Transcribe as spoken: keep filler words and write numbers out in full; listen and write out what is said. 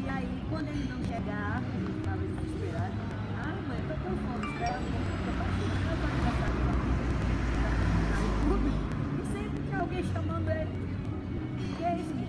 E aí, quando ele não chegar, ele estava desesperado. Ah, mãe, eu tô com fome, espera um pouco, eu tô passando, eu tô aniversário da minha. E sempre tinha alguém chamando ele. E é isso que